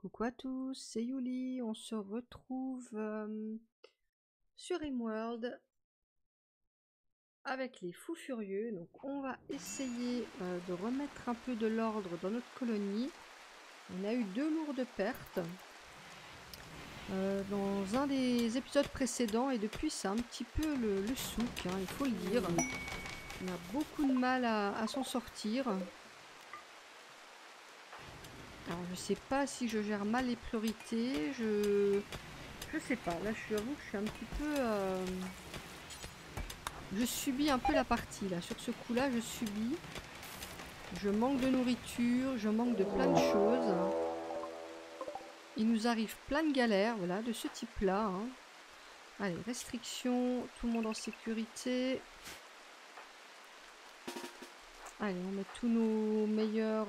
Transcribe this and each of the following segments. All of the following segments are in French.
Coucou à tous, c'est Yuli, on se retrouve sur Rimworld avec les fous furieux. Donc on va essayer de remettre un peu de l'ordre dans notre colonie. On a eu 2 lourdes pertes dans un des épisodes précédents et depuis c'est un petit peu le souk, hein, il faut le dire. On a beaucoup de mal à s'en sortir. Alors je sais pas si je gère mal les priorités, je sais pas, là je avoue que je suis un petit peu... je subis un peu la partie là, sur ce coup là je subis. Je manque de nourriture, je manque de plein de choses. Il nous arrive plein de galères, voilà, de ce type là. Hein. Allez, restrictions, tout le monde en sécurité. Allez, on met tous nos meilleurs...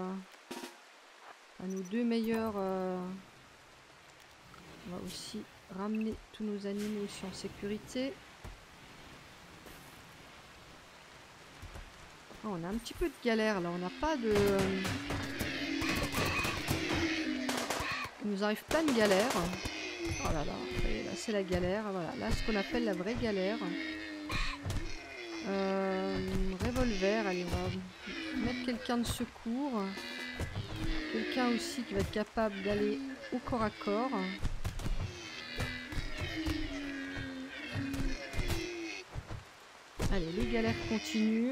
nos 2 meilleurs... on va aussi ramener tous nos animaux aussi en sécurité. Oh, on a un petit peu de galère là, on n'a pas de... Il nous arrive plein de galères. Oh là là, là c'est la galère, voilà, là ce qu'on appelle la vraie galère. Revolver, allez, on va mettre quelqu'un de secours. Quelqu'un aussi qui va être capable d'aller au corps à corps. Allez, les galères continuent.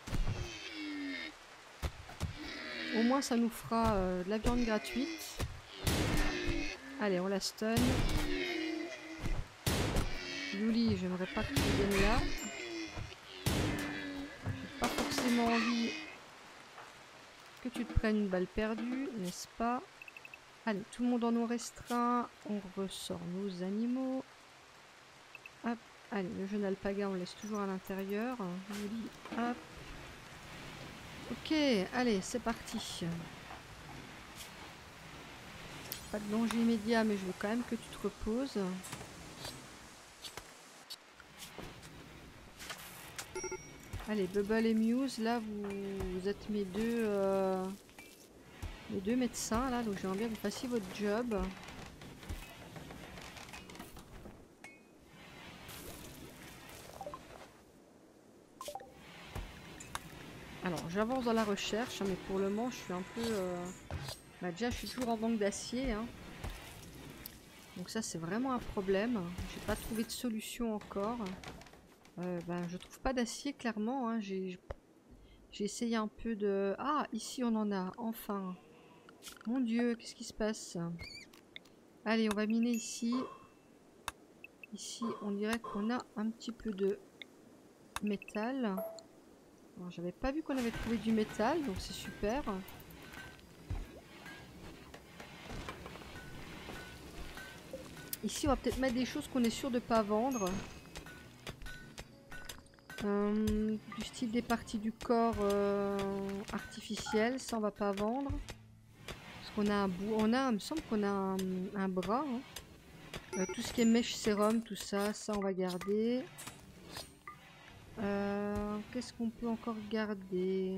Au moins ça nous fera de la viande gratuite. Allez, on la stun. Yuli, j'aimerais pas que tu viennes là. J'ai pas forcément envie que tu te prennes une balle perdue, n'est-ce pas? Allez, tout le monde en eau restreint. On ressort nos animaux. Hop. Allez, le jeune alpaga, on laisse toujours à l'intérieur. Yuli, hop. Ok, allez, c'est parti. Pas de danger immédiat, mais je veux quand même que tu te reposes. Allez, Bubble et Muse, là, vous êtes mes deux médecins, là, donc j'aimerais bien que vous fassiez votre job. Alors, j'avance dans la recherche, hein, mais pour le moment, je suis un peu... Bah, déjà, je suis toujours en manque d'acier, hein. Donc ça, c'est vraiment un problème. J'ai pas trouvé de solution encore. Bah, je trouve pas d'acier, clairement, hein. J'ai essayé un peu de... Ah, ici, on en a, enfin. Mon Dieu, qu'est-ce qui se passe? Allez, on va miner ici. Ici, on dirait qu'on a un petit peu de métal. Alors, j'avais pas vu qu'on avait trouvé du métal, donc c'est super. Ici, on va peut-être mettre des choses qu'on est sûr de pas vendre. Du style des parties du corps artificielles, ça on va pas vendre. Parce qu'on a un bout, il me semble qu'on a un bras. Hein. Tout ce qui est mèche sérum, tout ça, ça on va garder. Qu'est-ce qu'on peut encore garder?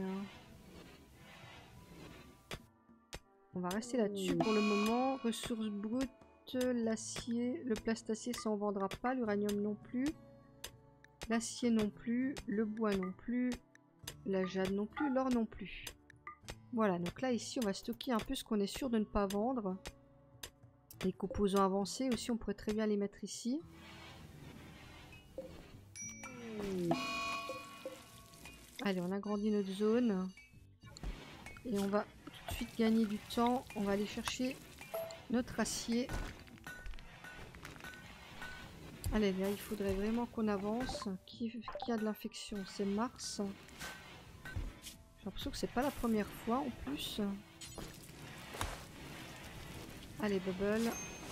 On va rester là-dessus pour le moment. Ressources brutes, l'acier, le plastacier ça on vendra pas, l'uranium non plus. L'acier non plus, le bois non plus, la jade non plus, l'or non plus. Voilà, donc là ici on va stocker un peu ce qu'on est sûr de ne pas vendre. Les composants avancés aussi, on pourrait très bien les mettre ici. Allez, on agrandit notre zone. Et on va tout de suite gagner du temps. On va aller chercher notre acier. Allez, là il faudrait vraiment qu'on avance. Qui a de l'infection? C'est Mars. J'ai l'impression que c'est pas la première fois en plus. Allez, Bubble.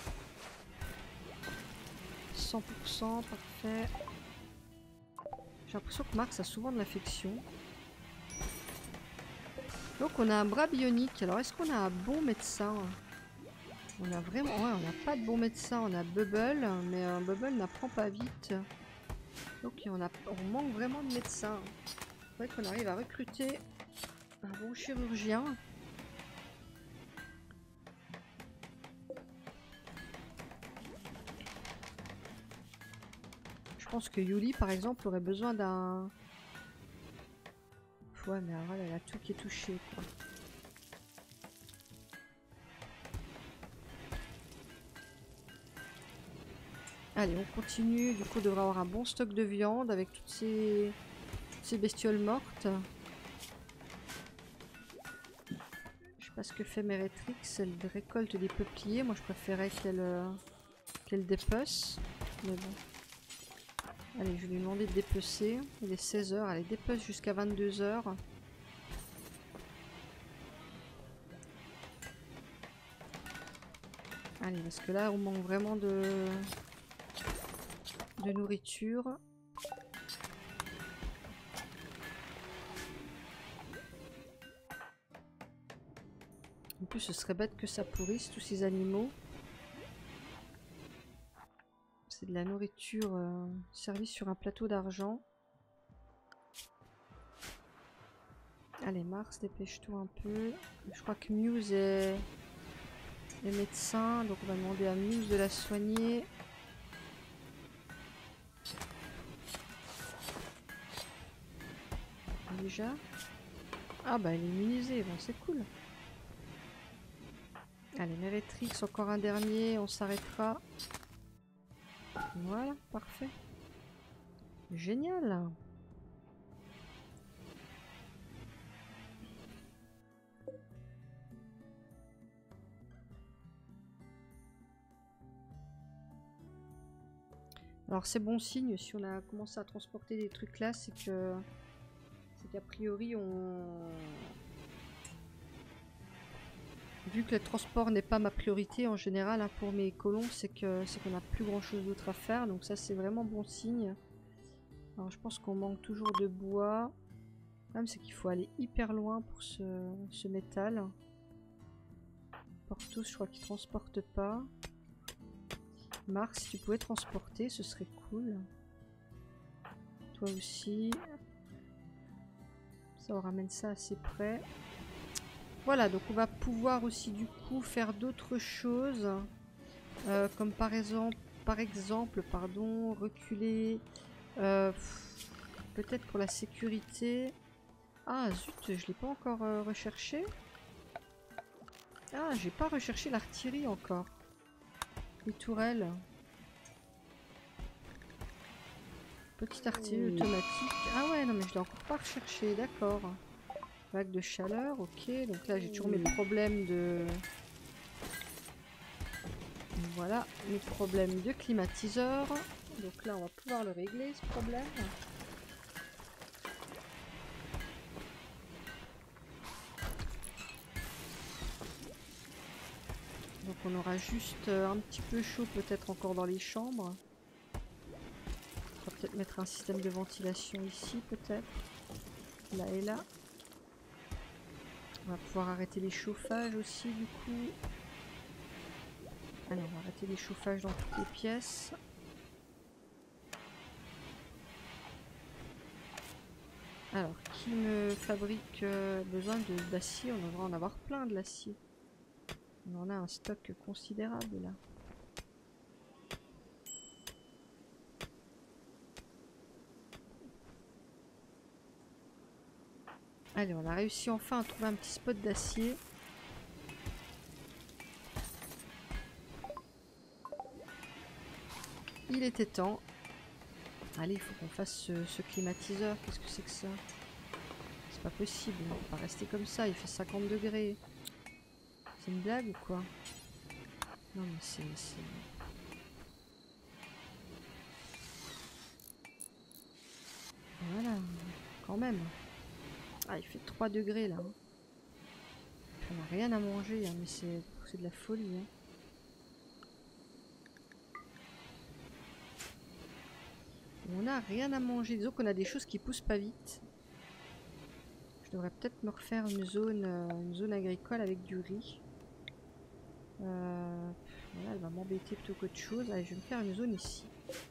100%, parfait. J'ai l'impression que Mars a souvent de l'infection. Donc on a un bras bionique. Alors est-ce qu'on a un bon médecin? On a vraiment... Ouais, on n'a pas de bon médecin. On a Bubble, mais Bubble n'apprend pas vite. Donc on manque vraiment de médecins. Il faudrait qu'on arrive à recruter un bon chirurgien. pense que Yuli, par exemple, aurait besoin d'un... Ouais, mais voilà, elle a tout qui est touché, quoi. Allez, on continue. Du coup, on devrait avoir un bon stock de viande avec toutes ces bestioles mortes. Je sais pas ce que fait Meretrix. Elle récolte des peupliers. Moi, je préférais qu'elle dépece. Mais bon. Allez, je vais lui demander de dépecer. Il est 16 h. Allez, dépece jusqu'à 22 h. Allez, parce que là, on manque vraiment de nourriture. En plus, ce serait bête que ça pourrisse, tous ces animaux. C'est de la nourriture servie sur un plateau d'argent. Allez, Mars, dépêche-toi un peu. Je crois que Muse est médecin, donc on va demander à Muse de la soigner. Déjà. Ah bah elle est immunisée, bon c'est cool. Allez, Meretrix, encore un dernier, on s'arrêtera. Voilà, parfait. Génial. Alors c'est bon signe si on a commencé à transporter des trucs là, c'est qu'a priori vu que le transport n'est pas ma priorité en général hein, pour mes colons, c'est qu'on n'a plus grand chose d'autre à faire, donc ça c'est vraiment bon signe. Alors je pense qu'on manque toujours de bois. Le problème c'est qu'il faut aller hyper loin pour ce métal. Portos, je crois qu'il transporte pas. Mars, si tu pouvais transporter, ce serait cool. Toi aussi. Ça, on ramène ça assez près. Voilà, donc on va pouvoir aussi du coup faire d'autres choses. Comme par exemple, reculer. Peut-être pour la sécurité. Ah zut, je l'ai pas encore recherché. Ah, j'ai pas recherché l'artillerie encore. Les tourelles. Petite artillerie automatique. Ah ouais, non mais je l'ai encore pas recherché, d'accord. Vague de chaleur, ok. Donc là j'ai toujours mes problèmes de... Voilà, mes problèmes de climatiseur. Donc là on va pouvoir le régler ce problème. Donc on aura juste un petit peu chaud peut-être encore dans les chambres. On va peut-être mettre un système de ventilation ici peut-être. Là et là. On va pouvoir arrêter les chauffages aussi du coup. Alors on va arrêter les chauffages dans toutes les pièces. Alors qui me fabrique besoin d'acier? On devrait en avoir plein de l'acier. On en a un stock considérable là. Allez, on a réussi enfin à trouver un petit spot d'acier. Il était temps. Allez, il faut qu'on fasse ce climatiseur. Qu'est-ce que c'est que ça? C'est pas possible, on peut pas rester comme ça, il fait 50 degrés. C'est une blague ou quoi? Non mais c'est... Voilà, quand même. Ah, il fait 3 degrés là. On n'a rien à manger, hein, mais c'est de la folie. Hein. On n'a rien à manger. Disons qu'on a des choses qui poussent pas vite. Je devrais peut-être me refaire une zone agricole avec du riz. Voilà, elle va m'embêter plutôt qu'autre chose. Allez, je vais me faire une zone ici.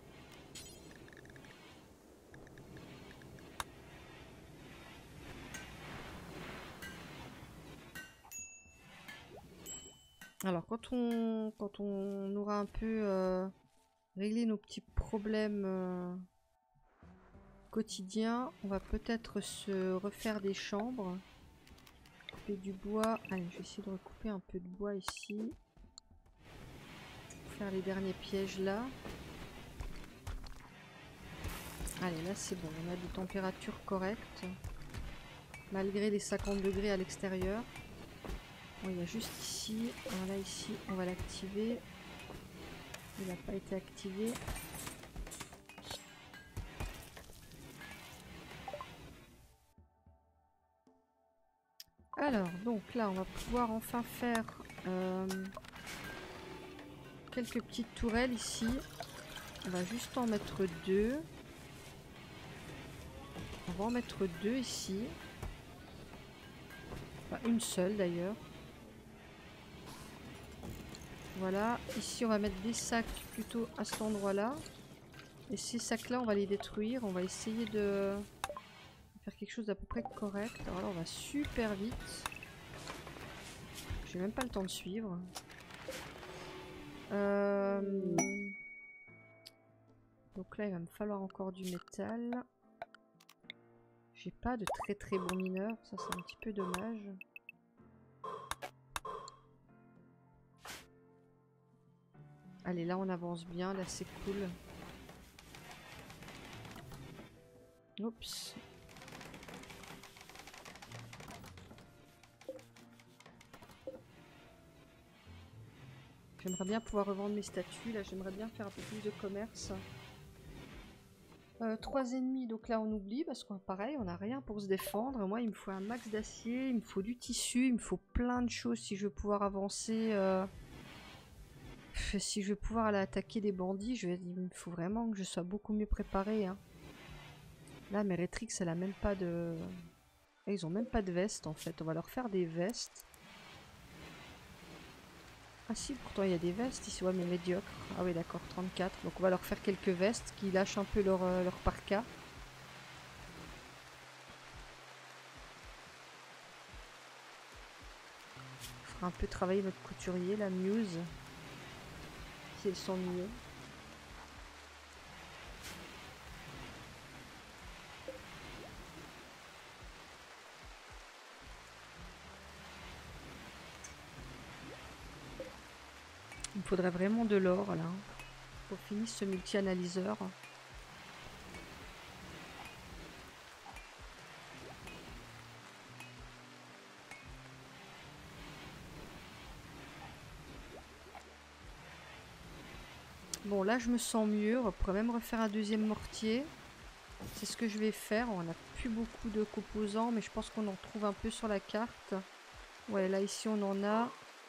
Alors, quand on aura un peu réglé nos petits problèmes quotidien, on va peut-être se refaire des chambres. Couper du bois. Allez, je vais essayer de recouper un peu de bois ici. Faire les derniers pièges là. Allez, là c'est bon, on a des températures correctes. Malgré les 50 degrés à l'extérieur. Bon, il y a juste ici. Alors là, ici, on va l'activer. Il n'a pas été activé. Alors, donc là, on va pouvoir enfin faire quelques petites tourelles ici. On va juste en mettre 2. On va en mettre 2 ici. Enfin, une seule d'ailleurs. Voilà. Ici, on va mettre des sacs plutôt à cet endroit-là. Et ces sacs-là, on va les détruire. On va essayer de faire quelque chose d'à peu près correct. Alors là, on va super vite. J'ai même pas le temps de suivre. Donc là, il va me falloir encore du métal. J'ai pas de très bons mineurs. Ça, c'est un petit peu dommage. Allez, là, on avance bien. Là, c'est cool. Oups. J'aimerais bien pouvoir revendre mes statues. Là, j'aimerais bien faire un peu plus de commerce. 3 ennemis, donc là on oublie parce qu'on pareil, on n'a rien pour se défendre. Moi, il me faut un max d'acier, il me faut du tissu, il me faut plein de choses si je veux pouvoir avancer. Si je veux pouvoir aller attaquer des bandits, il me faut vraiment que je sois beaucoup mieux préparé. Hein. Là, Meretrix, elle a même pas de... Ils ont même pas de veste en fait. On va leur faire des vestes. Ah si, pourtant il y a des vestes ici, ouais, mais médiocres. Ah oui, d'accord, 34. Donc on va leur faire quelques vestes qui lâchent un peu leur parka. On fera un peu travailler notre couturier, la Muse. Si elle s'ennuie. Il me faudrait vraiment de l'or là. Pour finir ce multi-analyseur. Bon, là je me sens mieux. On pourrait même refaire un deuxième mortier. C'est ce que je vais faire. On n'a plus beaucoup de composants, mais je pense qu'on en trouve un peu sur la carte. Ouais, là ici on en a.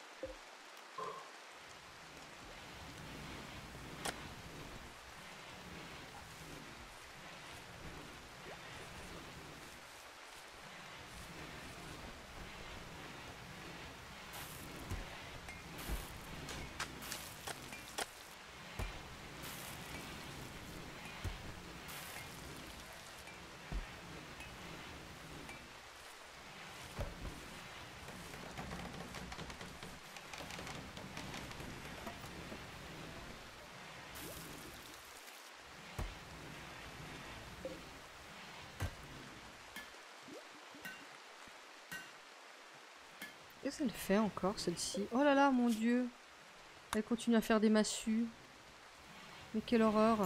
Qu'est-ce qu'elle fait encore celle-ci? Oh là là, mon dieu! Elle continue à faire des massues. Mais quelle horreur!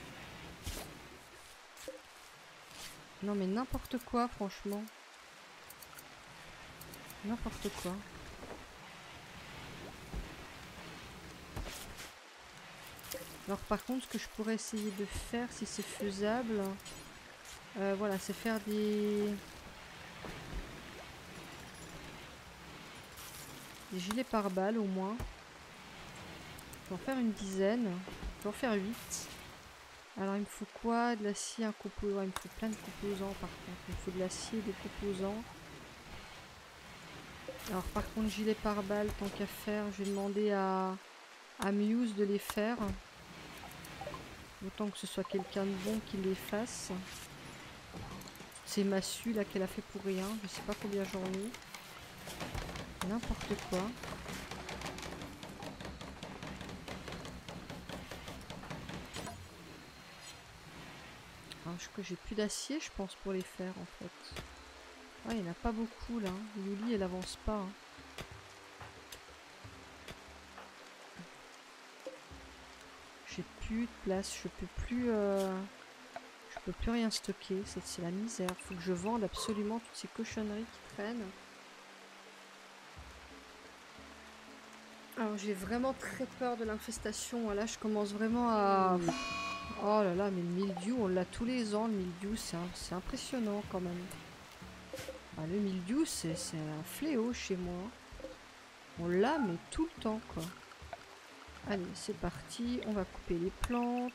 Non mais n'importe quoi, franchement. N'importe quoi. Alors par contre, ce que je pourrais essayer de faire, si c'est faisable, voilà, c'est faire des gilets pare-balles au moins. Je vais en faire une dizaine. Je vais en faire 8. Alors il me faut quoi? De l'acier, un composant. Ouais, il me faut plein de composants par contre. Il me faut de l'acier, des composants. Alors par contre, gilet pare-balles, tant qu'à faire, je vais demander à Muse de les faire. Autant que ce soit quelqu'un de bon qui les fasse. Ces massues là qu'elle a fait pour rien. Je sais pas combien j'en ai. N'importe quoi. Alors que j'ai plus d'acier, je pense, pour les faire en fait. Ouais, il n'y en a pas beaucoup là. Yuli, elle avance pas. Hein. J'ai plus de place, je peux plus rien stocker. C'est la misère. Faut que je vende absolument toutes ces cochonneries qui traînent. Alors j'ai vraiment très peur de l'infestation. Là, je commence vraiment à... Oh là là, mais le mildiou, on l'a tous les ans. Le mildiou, c'est impressionnant quand même. Ah, le mildiou, c'est un fléau chez moi. On l'a, mais tout le temps, quoi. Allez, c'est parti. On va couper les plantes.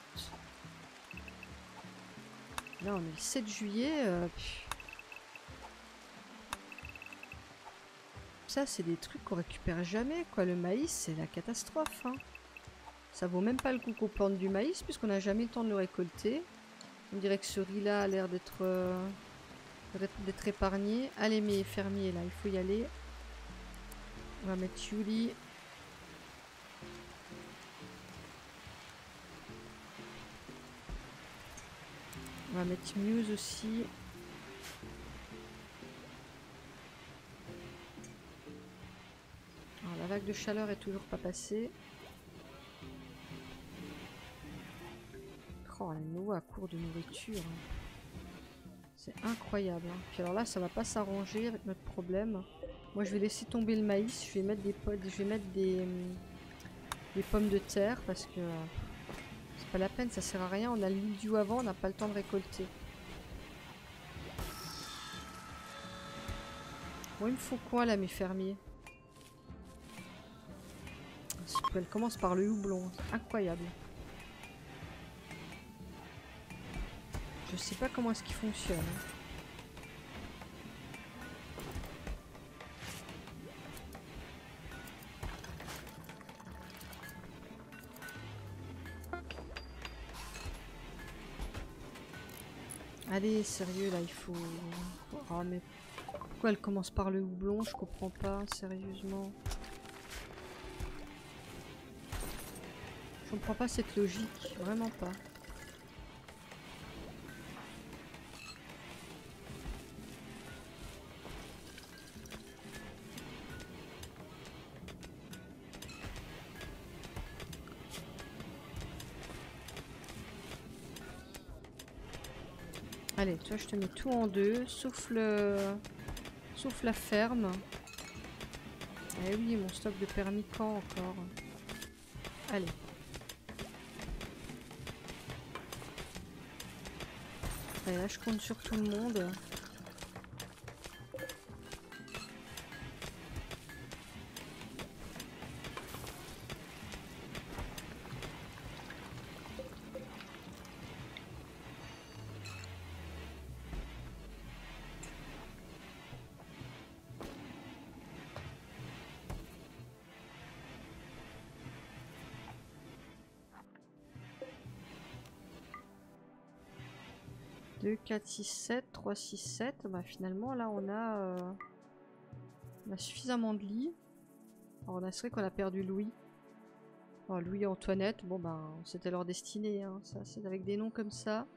Là, on est le 7 juillet. Ça, c'est des trucs qu'on récupère jamais, quoi. Le maïs, c'est la catastrophe, hein. Ça vaut même pas le coup qu'on plante du maïs, puisqu'on n'a jamais le temps de le récolter. On dirait que ce riz-là a l'air d'être épargné. Allez, mes fermiers, là, il faut y aller. On va mettre Yuli. On va mettre Muse aussi. Alors, la vague de chaleur est toujours pas passée. Oh, la noix à court de nourriture. C'est incroyable. Hein. Puis alors là, ça va pas s'arranger avec notre problème. Moi, je vais laisser tomber le maïs. Je vais mettre des pommes de terre parce que c'est pas la peine, ça sert à rien. On a le mildiou avant, on n'a pas le temps de récolter. Bon, il me faut quoi là, mes fermiers? Elle commence par le houblon. Incroyable. Je sais pas comment est-ce qu'il fonctionne. Allez, sérieux là, il faut... Oh, mais pourquoi elle commence par le houblon? Je comprends pas, sérieusement. Je comprends pas cette logique, vraiment pas. Allez, toi je te mets tout en deux, sauf la ferme. Eh oui, mon stock de permis quand encore. Allez. Allez, là je compte sur tout le monde. Deux, 4, 6, 7, 3, 6, 7. Bah finalement là on a suffisamment de lits. Alors on a c'est vrai qu'on a perdu Louis. Oh, Louis et Antoinette, bon ben c'était leur destinée, hein. Ça c'est avec des noms comme ça.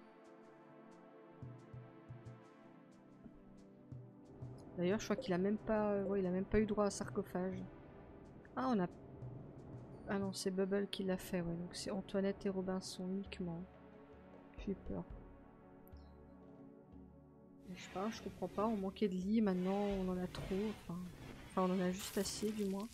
D'ailleurs je crois qu'il a même pas. Ouais, il a même pas eu droit à sarcophage. Ah on a. Ah non, c'est Bubble qui l'a fait, ouais. Donc c'est Antoinette et Robinson uniquement. J'ai eu peur. Je sais pas, je comprends pas, on manquait de lits, maintenant on en a trop, enfin on en a juste assez du moins.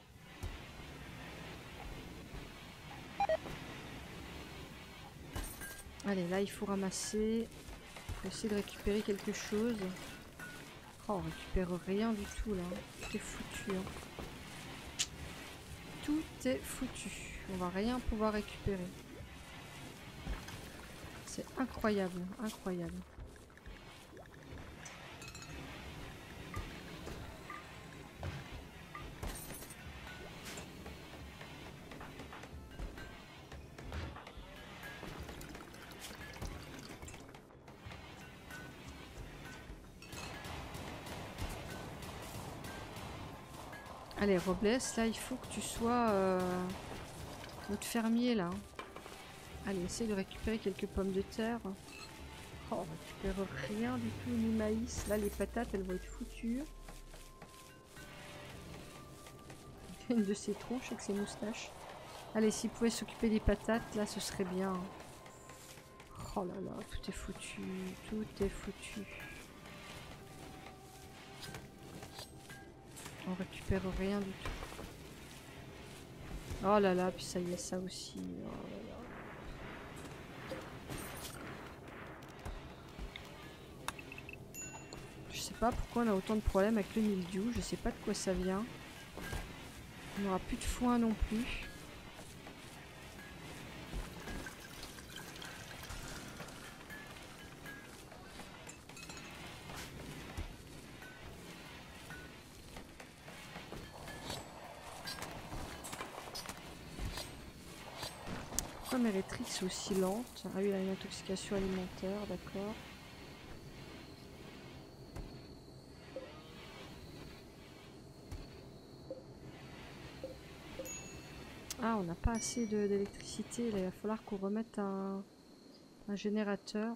Allez, là il faut ramasser, il faut essayer de récupérer quelque chose. Oh, on récupère rien du tout là, tout est foutu. Hein. Tout est foutu, on va rien pouvoir récupérer. C'est incroyable, incroyable. Allez, Robles, là, il faut que tu sois notre fermier, là. Allez, essaye de récupérer quelques pommes de terre. Oh, on récupère rien du tout, ni maïs. Là, les patates, elles vont être foutues. Une de ses tronches avec ses moustaches. Allez, s'il pouvait s'occuper des patates, là, ce serait bien. Oh là là, tout est foutu. Tout est foutu. On récupère rien du tout. Oh là là, puis ça y est, ça aussi. Oh là là. Je sais pas pourquoi on a autant de problèmes avec le mildiou. Je sais pas de quoi ça vient. On n'aura plus de foin non plus. Pourquoi Mérétrix est aussi lente? Ah oui, elle a une intoxication alimentaire, d'accord. Ah, on n'a pas assez d'électricité. Là, il va falloir qu'on remette un générateur.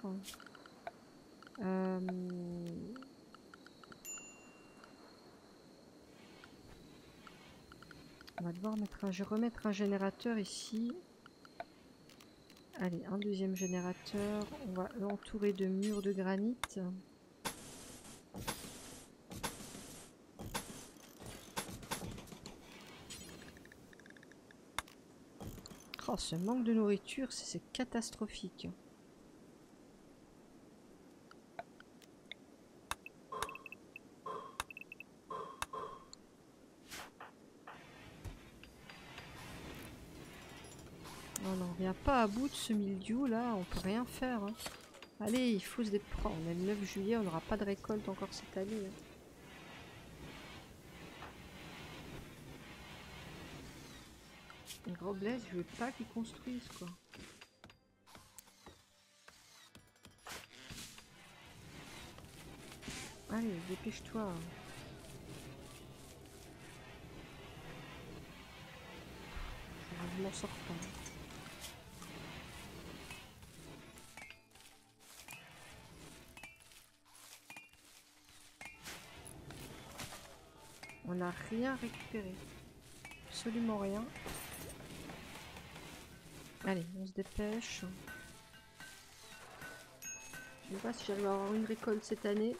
On va devoir remettre un générateur ici. Allez, un deuxième générateur. On va l'entourer de murs de granit. Oh, ce manque de nourriture, c'est catastrophique. On n'en vient pas à bout de ce mildiou là, on peut rien faire. Hein. Allez, il faut se déprendre. On est le 9 juillet, on n'aura pas de récolte encore cette année. Hein. Gros Blaise, je veux pas qu'ils construisent quoi. Allez, dépêche-toi. Je m'en sors pas. On n'a rien récupéré. Absolument rien. Allez, on se dépêche. Je sais pas si j'arrive à avoir une récolte cette année.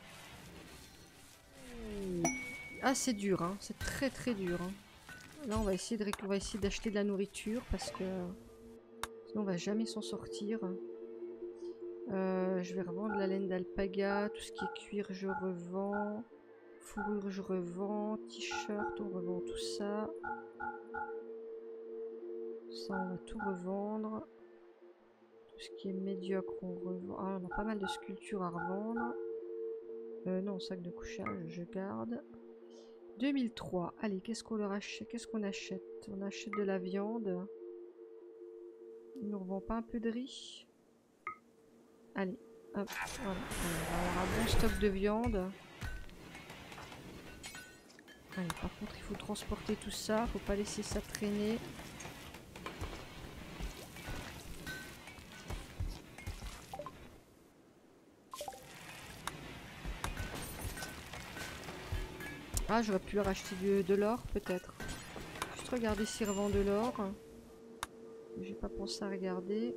Ah, c'est dur, hein. C'est très très dur. Hein. Là, on va essayer d'acheter de la nourriture parce que sinon on va jamais s'en sortir. Je vais revendre la laine d'alpaga, tout ce qui est cuir, je revends. Fourrure, je revends. T-shirt, on revend tout ça. Ça, on va tout revendre. Tout ce qui est médiocre, on revend. Ah, on a pas mal de sculptures à revendre. Non, sac de couchage, je garde. 2003. Allez, qu'est-ce qu'on leur achète? Qu'est-ce qu'on achète? On achète de la viande. Ils nous revendent pas un peu de riz? Allez, hop, voilà. On va avoir un bon stock de viande. Allez, par contre, il faut transporter tout ça. Faut pas laisser ça traîner. Ah, j'aurais pu leur acheter de l'or, peut-être. Juste regarder s'ils revendent de l'or. J'ai pas pensé à regarder.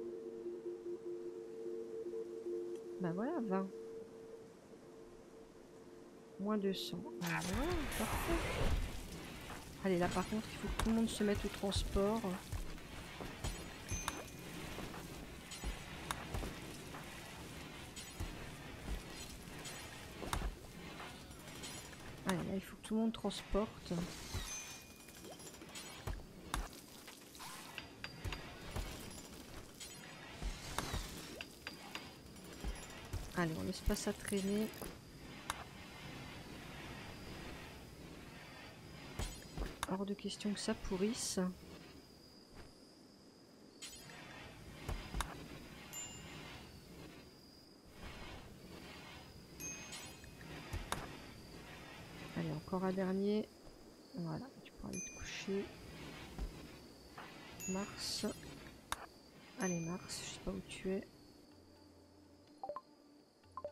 Bah voilà, 20. Moins 200. Ah, voilà, parfait. Allez, là par contre, il faut que tout le monde se mette au transport. Allez, là, il faut que tout le monde transporte. Allez, on laisse pas ça traîner. Hors de question que ça pourrisse. Allez, encore un dernier. Voilà, tu pourras aller te coucher. Mars. Allez, Mars, je sais pas où tu es.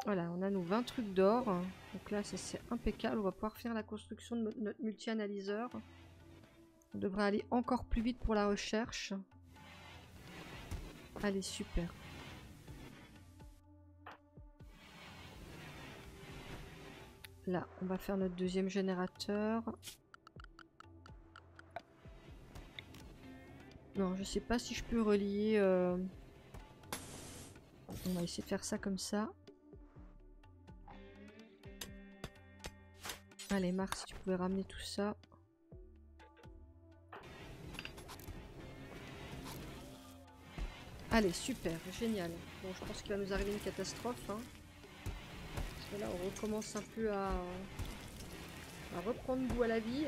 Voilà, on a nos 20 trucs d'or. Donc là, ça c'est impeccable. On va pouvoir faire la construction de notre multi-analyseur. On devrait aller encore plus vite pour la recherche. Allez, super. Là, on va faire notre deuxième générateur. Non, je sais pas si je peux relier... On va essayer de faire ça comme ça. Allez, Marc, si tu pouvais ramener tout ça. Allez, super, génial. Bon, je pense qu'il va nous arriver une catastrophe. Hein. Parce que là, on recommence un peu à reprendre goût à la vie.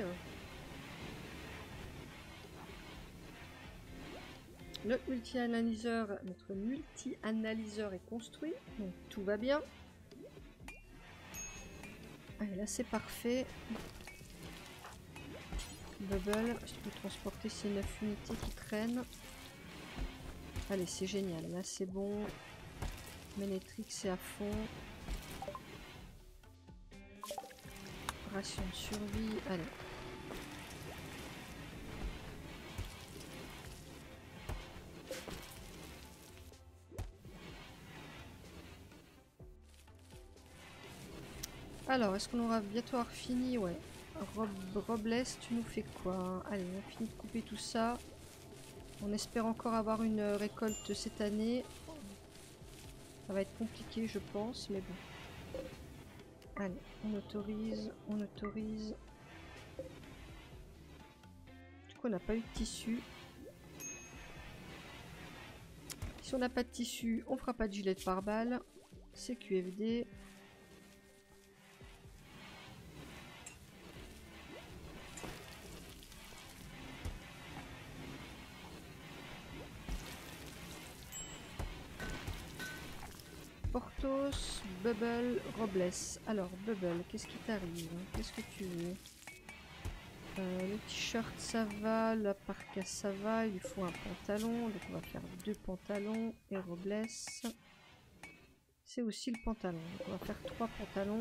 Notre multi-analyseur est construit, donc tout va bien. Allez, là c'est parfait. Bubble, je peux transporter ces 9 unités qui traînent. Allez, c'est génial, là c'est bon. Ménétrix c'est à fond. Ration de survie, allez. Alors, est-ce qu'on aura bientôt fini? Ouais. Robles, tu nous fais quoi? Allez, on finit de couper tout ça. On espère encore avoir une récolte cette année. Ça va être compliqué, je pense, mais bon. Allez, on autorise, on autorise. Du coup, on n'a pas eu de tissu. Si on n'a pas de tissu, on fera pas de gilet pare-balles. C'est QFD. Portos, Bubble, Robles. Alors, Bubble, qu'est-ce qui t'arrive? Qu'est-ce que tu veux? Le t-shirt ça va, la parka ça va, il lui faut un pantalon, donc on va faire 2 pantalons. Et Robles, c'est aussi le pantalon, donc on va faire 3 pantalons.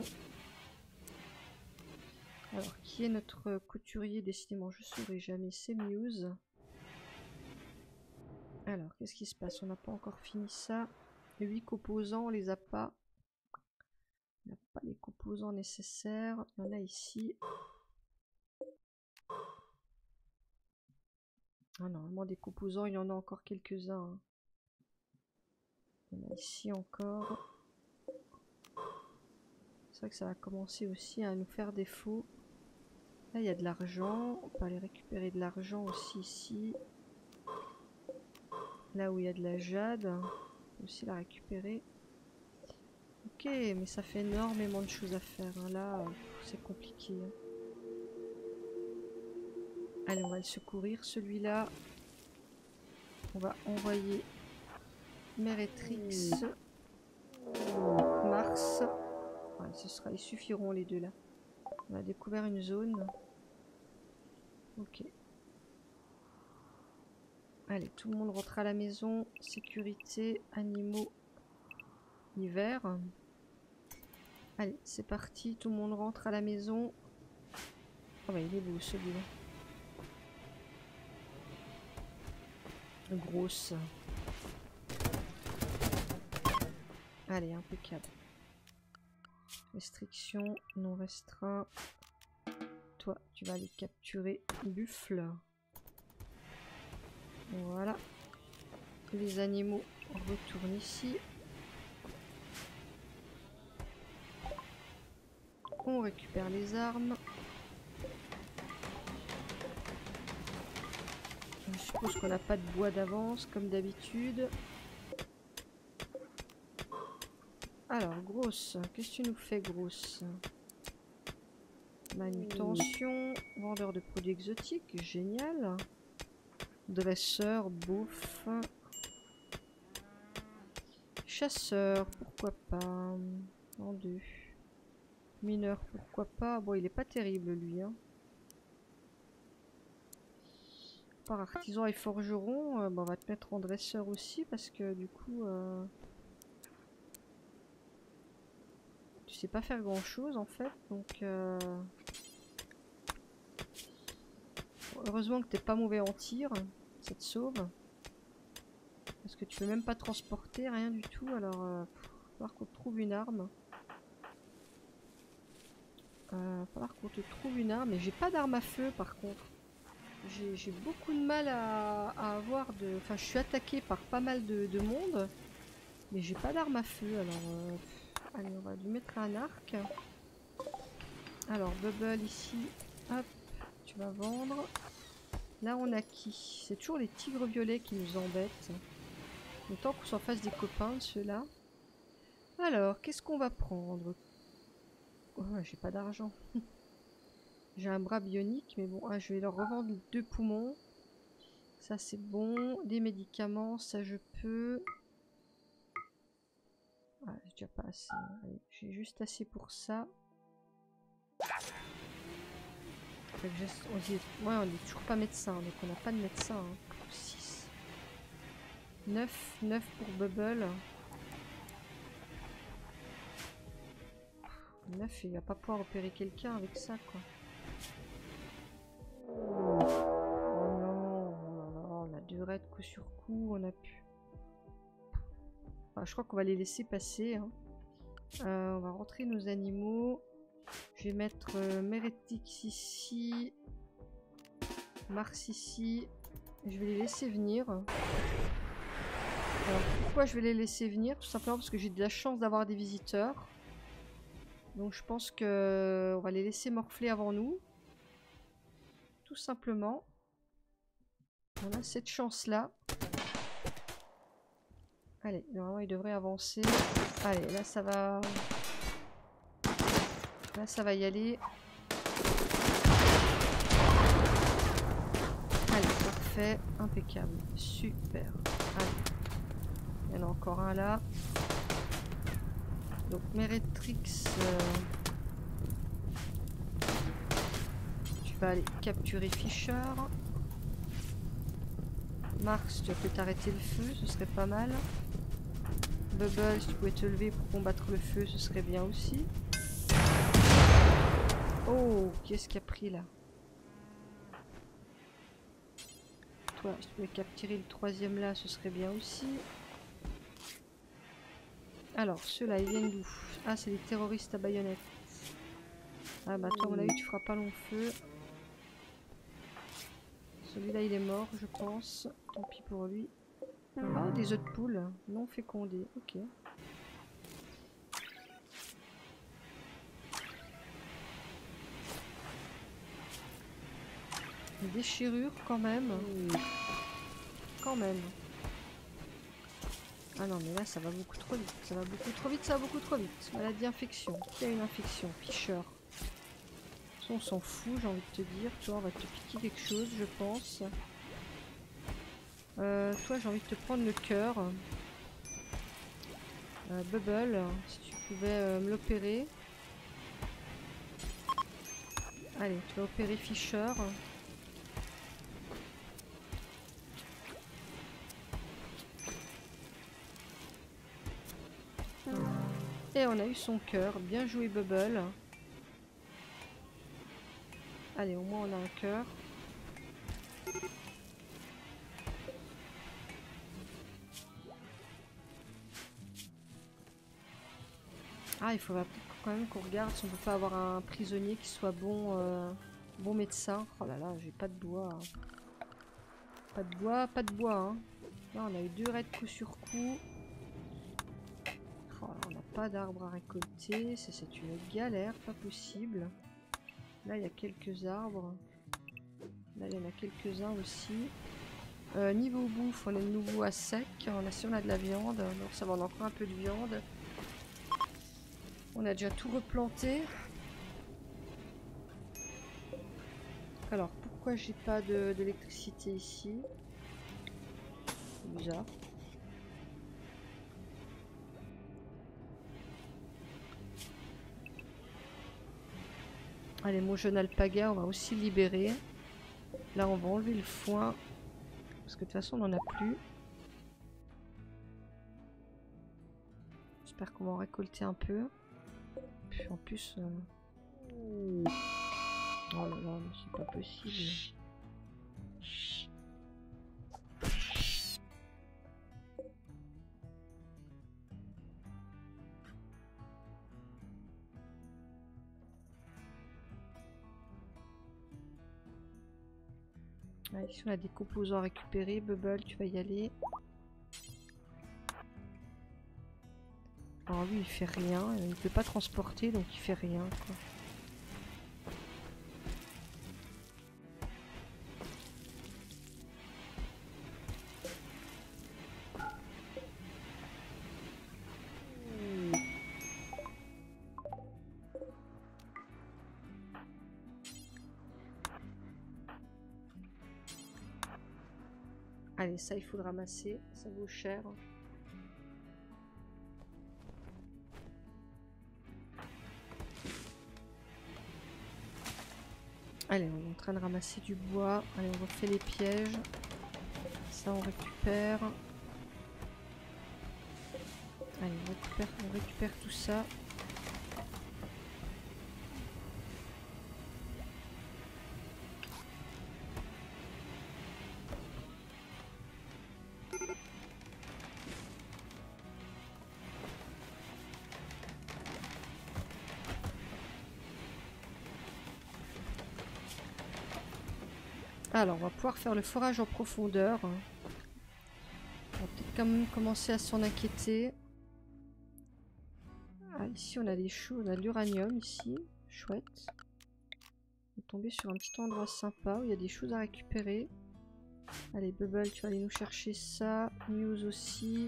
Alors, qui est notre couturier? Décidément, je ne saurai jamais, c'est Muse. Alors, qu'est-ce qui se passe? On n'a pas encore fini ça. 8 composants, on les a pas. On n'a pas les composants nécessaires. Il y en a ici. Ah, normalement, des composants, il y en a encore quelques-uns. Hein. Il y en a ici encore. C'est vrai que ça va commencer aussi à nous faire défaut. Là, il y a de l'argent. On peut aller récupérer de l'argent aussi ici. Là où il y a de la jade. On peut aussi la récupérer. Ok, mais ça fait énormément de choses à faire. Hein. Là, c'est compliqué. Hein. Allez, on va le secourir, celui-là. On va envoyer Mérétrix, Mars. Ouais, ils suffiront les deux là. On a découvert une zone. Ok. Allez, tout le monde rentre à la maison. Sécurité, animaux, hiver. Allez, c'est parti. Tout le monde rentre à la maison. Oh bah il est beau celui-là. Grosse. Allez, impeccable. Restriction, non restreint. Toi, tu vas aller capturer buffle. Voilà. Les animaux retournent ici. On récupère les armes. Je suppose qu'on n'a pas de bois d'avance, comme d'habitude. Alors, grosse, qu'est-ce que tu nous fais, grosse? Manutention, vendeur de produits exotiques, génial. Dresseur, bouffe. Chasseur, pourquoi pas. En 2. Mineur, pourquoi pas. Bon, il est pas terrible, lui. Hein. Par artisan et forgeron, bon, on va te mettre en dresseur aussi, parce que du coup... sais pas faire grand chose en fait, donc heureusement que t'es pas mauvais en tir, ça te sauve. Parce que tu peux même pas transporter, rien du tout, alors va falloir qu'on te trouve une arme. Va falloir qu'on te trouve une arme, mais j'ai pas d'arme à feu par contre. J'ai beaucoup de mal à avoir de... Enfin, je suis attaquée par pas mal de monde, mais j'ai pas d'arme à feu, alors... Allez, on va lui mettre un arc. Alors, Bubble ici, hop, tu vas vendre. Là, on a qui? C'est toujours les tigres violets qui nous embêtent. Autant qu'on s'en fasse des copains de ceux-là. Alors, qu'est-ce qu'on va prendre? Oh, j'ai pas d'argent. J'ai un bras bionique, mais bon, je vais leur revendre 2 poumons. Ça, c'est bon. Des médicaments, ça, je peux. Ah, j'ai déjà pas assez. J'ai juste assez pour ça. Ouais, on est toujours pas médecin, donc on n'a pas de médecin. Hein. 6. 9 pour Bubble. 9, il va pas pouvoir opérer quelqu'un avec ça, quoi. Oh non, on a 2 raids coup sur coup, on a pu. Enfin, je crois qu'on va les laisser passer. Hein. On va rentrer nos animaux. Je vais mettre Mérétix ici. Mars ici. Je vais les laisser venir. Alors, pourquoi je vais les laisser venir? Tout simplement parce que j'ai de la chance d'avoir des visiteurs. Donc je pense que on va les laisser morfler avant nous. Tout simplement. On a cette chance-là. Allez, normalement il devrait avancer. Allez, là ça va... Là ça va y aller. Allez, parfait. Impeccable. Super. Allez. Il y en a encore un là. Donc Mérétrix, tu vas aller capturer Fisher. Marx, tu vas peut-être arrêter le feu, ce serait pas mal. Bubble, si tu pouvais te lever pour combattre le feu, ce serait bien aussi. Oh, qu'est-ce qu'il y a pris là? Toi, si tu pouvais capturer le 3e là, ce serait bien aussi. Alors, ceux-là, ils viennent d'où? Ah, c'est des terroristes à baïonnette. Ah bah toi, à mon avis, tu feras pas long feu. Celui-là, il est mort, je pense. Tant pis pour lui. Ah, des œufs de poule non fécondés. Ok. Une déchirure quand même. Quand même. Ah non, mais là, ça va beaucoup trop vite. Ça va beaucoup trop vite, ça va beaucoup trop vite. Maladie, infection. Qui a une infection? Fisher. On s'en fout, j'ai envie de te dire. Toi, on va te piquer quelque chose, je pense. Toi, j'ai envie de te prendre le cœur. Bubble, si tu pouvais me l'opérer. Allez, tu vas opérer Fisher. Et on a eu son cœur. Bien joué, Bubble. Allez, au moins on a un cœur. Ah, il faudra quand même qu'on regarde si on peut pas avoir un prisonnier qui soit bon, bon médecin. Oh là là, j'ai pas de bois. Pas de bois, pas de bois. Hein. Là, on a eu 2 raids coup sur coup. Oh, on n'a pas d'arbres à récolter. C'est une galère, pas possible. Là, il y a quelques arbres. Là, il y en a quelques-uns aussi. Niveau bouffe, on est de nouveau à sec. Si on a de la viande, donc ça va, on a encore un peu de viande. On a déjà tout replanté. Alors, pourquoi j'ai pas d'électricité ici? C'est bizarre. Allez, mon jeune alpaga, on va aussi le libérer. Là, on va enlever le foin. Parce que de toute façon, on n'en a plus. J'espère qu'on va en récolter un peu. En plus... Oh là là, mais c'est pas possible. Ouais, ici on a des composants à récupérer. Bubble, tu vas y aller. Alors lui il fait rien, il peut pas transporter donc il fait rien quoi. Allez, ça il faut le ramasser, ça vaut cher. Allez, on est en train de ramasser du bois. Allez, on refait les pièges. Ça on récupère. Allez, on récupère tout ça. Alors, on va pouvoir faire le forage en profondeur. On va peut-être quand même commencer à s'en inquiéter. Ah, ici, on a des choses, on a de l'uranium ici. Chouette. On est tombé sur un petit endroit sympa où il y a des choses à récupérer. Allez, Bubble, tu vas aller nous chercher ça. News aussi.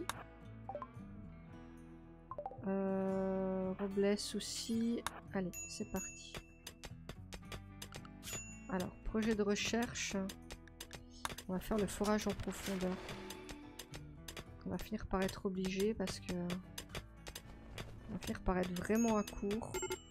Robles aussi. Allez, c'est parti. Alors, projet de recherche. On va faire le forage en profondeur. On va finir par être obligé parce que... On va finir par être vraiment à court.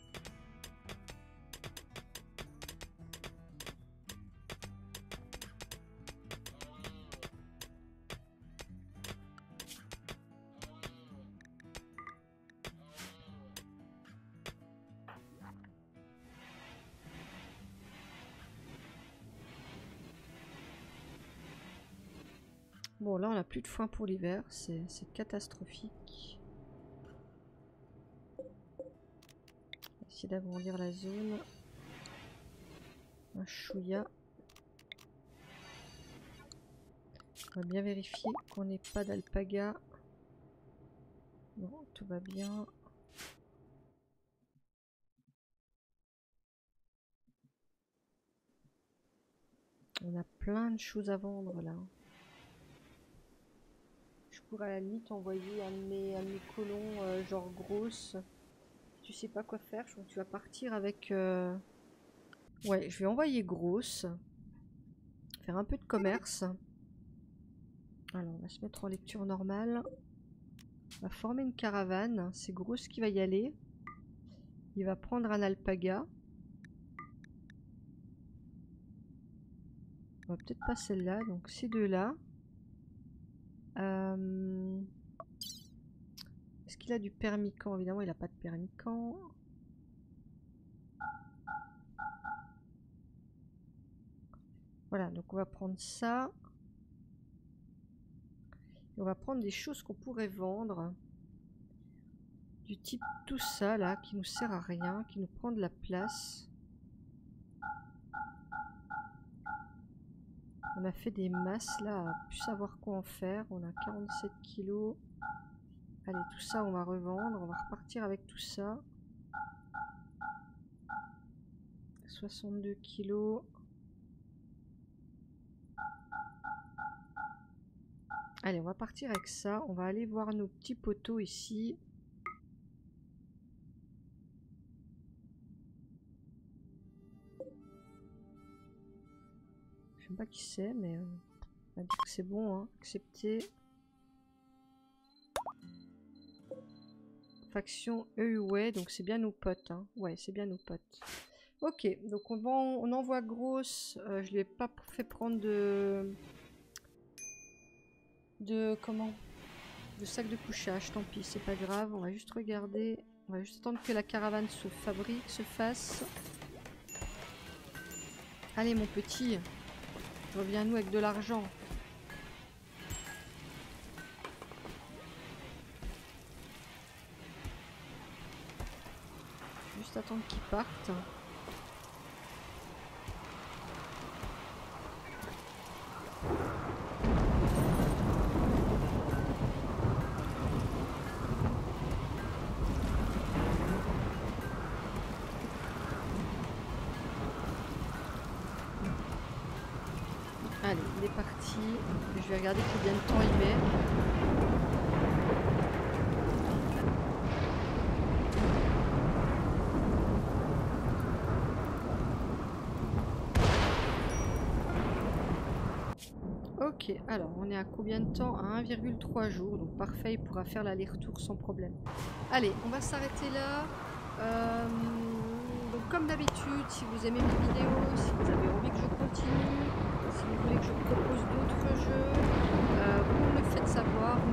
Bon, là, on n'a plus de foin pour l'hiver. C'est catastrophique. On va essayer d'agrandir la zone. Un chouïa. On va bien vérifier qu'on n'ait pas d'alpaga. Bon, tout va bien. On a plein de choses à vendre là. Je pourrais à la limite envoyer un de mes colons genre grosse. Tu sais pas quoi faire, je crois que tu vas partir avec... Ouais, je vais envoyer grosse. Faire un peu de commerce. Alors, on va se mettre en lecture normale. On va former une caravane. C'est grosse qui va y aller. Il va prendre un alpaga. On va peut-être pas celle-là, donc ces deux-là. Est-ce qu'il a du permican? Évidemment, il n'a pas de permican. Voilà, donc on va prendre ça. Et on va prendre des choses qu'on pourrait vendre. Du type tout ça là, qui nous sert à rien, qui nous prend de la place. On a fait des masses là, à plus savoir quoi en faire. On a 47 kilos. Allez, tout ça on va revendre. On va repartir avec tout ça. 62 kilos. Allez, on va partir avec ça. On va aller voir nos petits poteaux ici. Je sais pas qui c'est, mais on va dire que c'est bon, hein. Accepter. Faction EUWay, donc c'est bien nos potes, hein. Ouais, c'est bien nos potes. Ok, donc on envoie grosse. Je lui ai pas fait prendre de comment? De sac de couchage, tant pis, c'est pas grave. On va juste regarder On va juste attendre que la caravane se fabrique, se fasse. Allez mon petit, reviens-nous avec de l'argent. Juste attendre qu'ils partent. Allez, il est parti. Je vais regarder combien de temps il met. Ok, alors on est à combien de temps? À 1,3 jours, donc parfait, il pourra faire l'aller-retour sans problème. Allez, on va s'arrêter là. Donc comme d'habitude, si vous aimez mes vidéos, si vous avez envie que je continue, si vous voulez que je propose d'autres jeux, vous me le faites savoir.